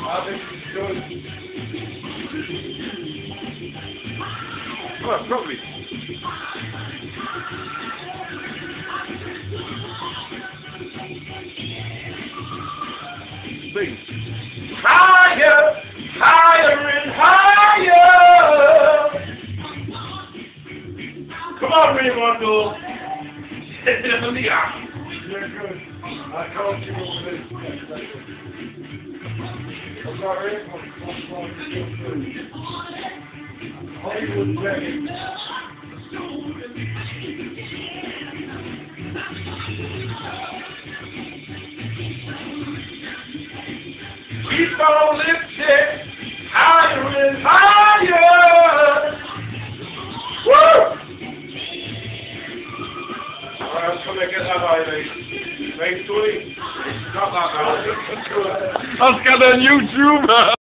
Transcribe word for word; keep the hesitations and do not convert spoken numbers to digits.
I think it's good. Oh, probably. Sing. Higher, higher and higher. Come on, Raimondo. Yeah, good. I can't give all this. I've got everyone come from Hollywood ready. Keep on lifting, higher and higher. Woo! Alright, let's come and get that eye, mate. Thanks, Tony. Got that now. That's got on YouTube.